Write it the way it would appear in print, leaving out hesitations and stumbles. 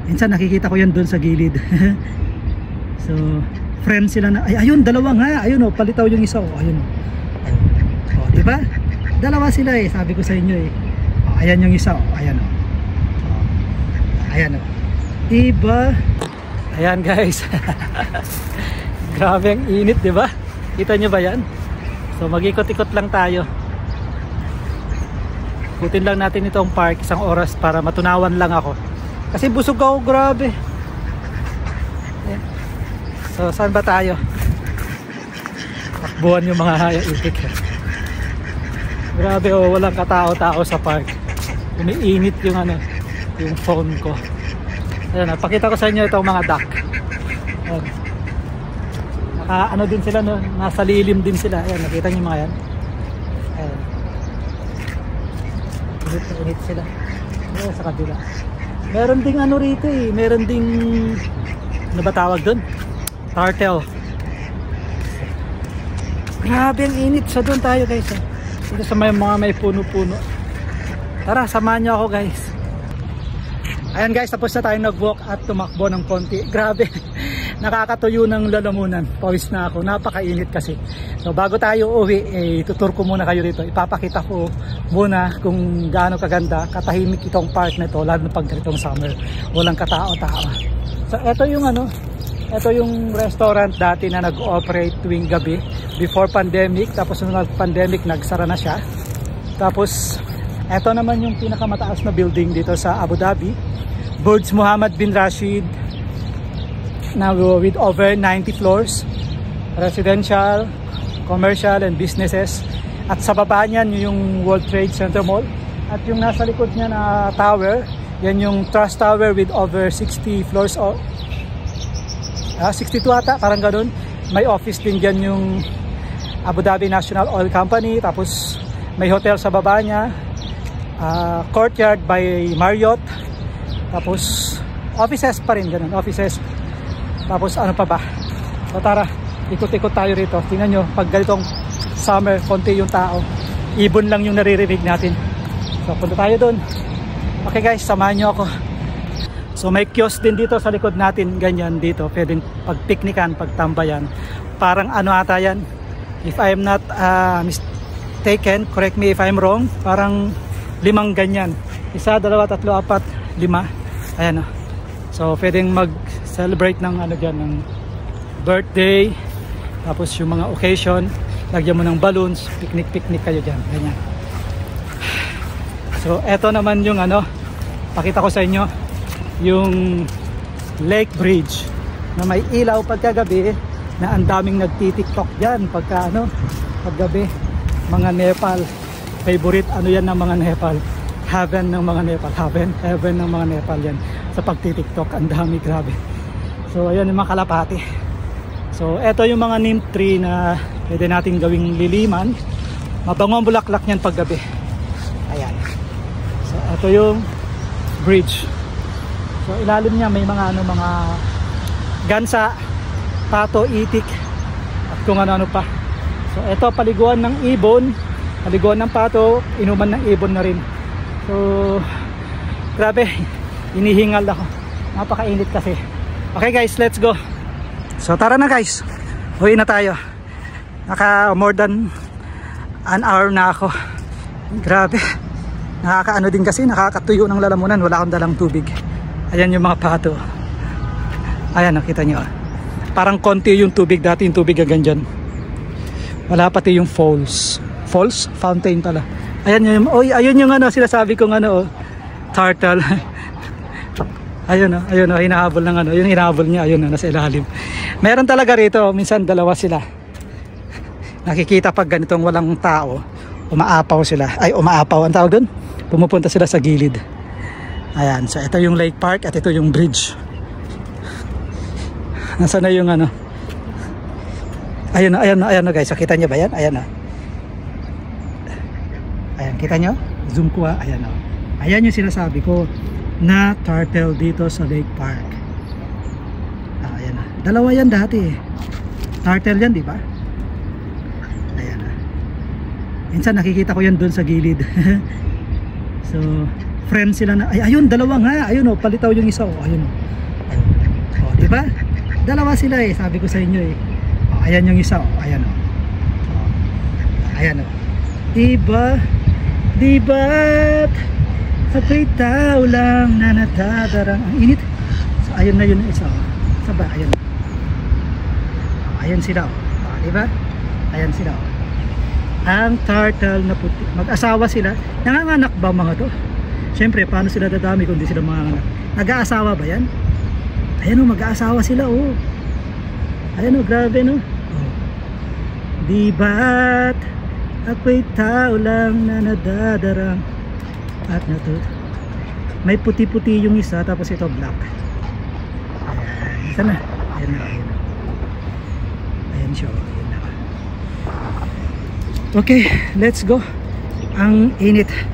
Minsan nakikita ko yan doon sa gilid. So friends sila na, ay ayun, dalawa nga, ayun oh, palitaw yung isa oh, ayun oh, diba? Dalawa sila eh, sabi ko sa inyo eh. Oh, ayan yung isa oh, ayan oh. Ayan oh. Diba? Ayan guys. Grabe ang init, diba? Kita nyo ba yan? So mag-ikot-ikot lang tayo. Ikutin lang natin itong park isang oras para matunawan lang ako. Kasi busog ako, grabe. Ayan. So saan ba tayo? Takbuhan yung mga haya-itik. Grabe oh, walang katao-tao sa park. Umiinit yung ano, yung phone ko. Ayan, napakita ko sa inyo itong mga duck. Ayan. Ano din sila, no? Nasa lilim din sila. Ayan, nakita niyo mga yan. Ayan. Init sila. Ayan, sa kabila. Meron ding ano rito eh. Meron ding, ano ba tawag doon? Turtle. Grabe ang init. So doon tayo guys. Dito sa mga may puno-puno. Tara, samahan niyo ako guys. Ayan guys, tapos na tayong nag-walk at tumakbo ng konti. Grabe, nakakatuyo ng lalamunan. Pawis na ako, napakainit kasi. So bago tayo uwi, tutur ko muna kayo rito. Ipapakita ko muna kung gaano kaganda, katahimik itong park na ito, lalo na pag ganitong summer. Walang katao-tao. So ito yung ano, ito yung restaurant dati na nag-ooperate tuwing gabi before pandemic. Tapos nung nag-pandemic, nagsara na siya. Tapos ito naman yung pinakamataas na building dito sa Abu Dhabi, Burj Muhammad bin Rashid, now with over 90 floors, residential, commercial and businesses. At sa baba niyan yung World Trade Center Mall, at yung nasa likod niya na tower, yan yung Trust Tower with over 60 floors, 62 ata, parang ganun. May office din dyan yung Abu Dhabi National Oil Company. Tapos may hotel sa baba niya, courtyard by Marriott. Tapos offices pa rin, ganun, offices. Tapos ano pa ba? So tara, ikot-ikot tayo rito. Tingnan nyo, pag ganitong summer, konti yung tao, ibon lang yung naririnig natin. So punta tayo dun. Okay guys, samahan nyo ako. So may kiosk din dito sa likod natin, ganyan dito, pwedeng pagpiknikan, pagtambayan. Parang ano ata yan, if I am not mistaken, correct me if I'm wrong, parang 5 ganyan. 1, 2, 3, 4, 5. Ayan o. So pwedeng mag-celebrate ng ano dyan, ng birthday. Tapos yung mga occasion, lagyan mo ng balloons, picnic kayo dyan. Ganyan. So eto naman yung ano, pakita ko sa inyo, yung Lake Bridge na may ilaw pagkagabi, na ang daming nagtitiktok dyan pagka ano, paggabi. Mga Nepal, favorite ano yan ng mga Nepal, heaven ng mga Nepal, heaven ng mga Nepal yan sa pagtitiktok. Ang dami, grabe. So ayan yung mga kalapati. So eto yung mga neem tree na pwede natin gawing liliman. Mabango ang bulaklak nyan paggabi. Ayan. So eto yung bridge. So ilalim niya may mga ano, mga gansa, pato, itik at kung ano-ano pa. So eto paliguan ng ibon, paliguan ng pato, inuman ng ibon na rin. So grabe, inihingal ako, napakainit kasi. Okay guys, let's go. So tara na guys, uwi na tayo. Naka more than an hour na ako. Grabe, nakakaano din kasi, nakakatuyo ng lalamunan. Wala akong dalang tubig. Ayan yung mga pato. Ayan, nakita nyo. Parang konti yung tubig. Dati yung tubig hanggang dyan. Wala pati yung falls. Falls? Fountain pala. Ayan yung, oy, ayun yung ano, sinasabi kong ano, turtle. Ayun o, ayun o, hinahabol ng ano, yung hinahabol niya, ayun o, nasa ilalim. Meron talaga rito, minsan dalawa sila. Nakikita pag ganitong walang tao, umaapaw sila. Ay, umaapaw, ang tawag doon? Pumupunta sila sa gilid. Ayan, so ito yung lake park at ito yung bridge. Nasaan na yung ano? Ayun, ayun, ayun guys, so, kita nyo ba yan? Ayan o. Ayan, kita nyo? Zoom ko ha, ayan o. Ayan yung sinasabi ko na turtle dito sa lake park. Ayan na. Dalawa yan dati eh. Turtle yan, di ba? Ayan na. Minsan nakikita ko yan doon sa gilid. So friend sila na, ay ayun, dalawa nga, ayun oh, palitaw yung isa oh, ayun oh. Oh, di ba? Dalawa sila eh, sabi ko sa inyo eh. Oh, ayan yung isa oh, ayan oh. Oh, ayan oh. Diba? Diba't ako'y tao lang na nadadarang ang init. So, ayun na yun isa oh. Saba, ayun. Oh, ayan sila oh. Oh, diba? Ayan sila oh. Ang turtle na puti. Mag-asawa sila. Nanganganak ba mga to? Siyempre, paano sila dadami kung di sila manganganak? Nag-aasawa ba yan? Ayan o, mag-aasawa sila o. Ayan o, grabe no. Oh. Diba't ako'y tao lang na nadadarang at natut. May puti-puti yung isa, tapos ito black. Ayan, isa na. Ayan na, ayan na. Ayan siya, ayan na. Okay, let's go. Ang init.